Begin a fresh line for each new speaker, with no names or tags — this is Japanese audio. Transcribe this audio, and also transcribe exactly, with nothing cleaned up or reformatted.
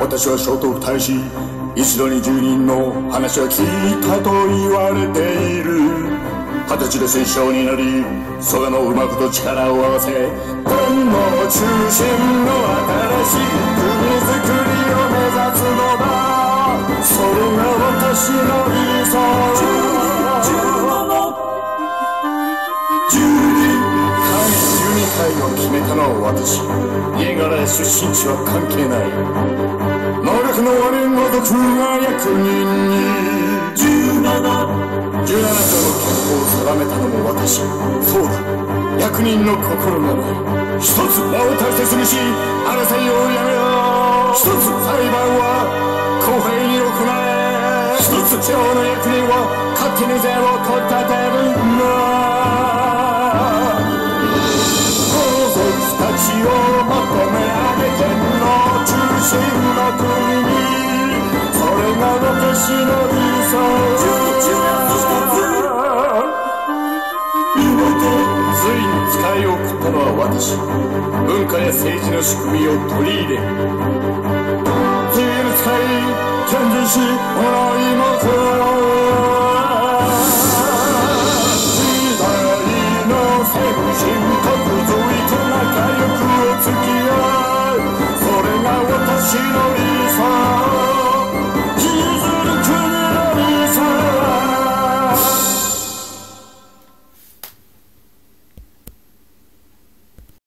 私は聖徳太子、一度に十人の話は聞いたと言われている。二十歳で戦将になり、蘇我の馬子と力を合わせ、天皇中心の新しい国づくりを目指すのだ。それが私の理想。じゅうなな、じゅうに、神じゅうにかいを決めたのは私。家柄や出身地は関係ない。能力の悪いごとくが役人に。じゅうなな、じゅうなな条の憲法を定めたのも私。そうだ、役人の心なの。一つ名を大切にし、争いをやめろ。一つ裁判は公平に行え。一つ地方の役人は勝手に税を取り立てるんだ。皇族たちをまとめ上げ天皇中心の国に。それが私の理想。ついに使いを送ったのは私。文化や政治の仕組みを取り入れ、ついに使い、堅持し、物にも加え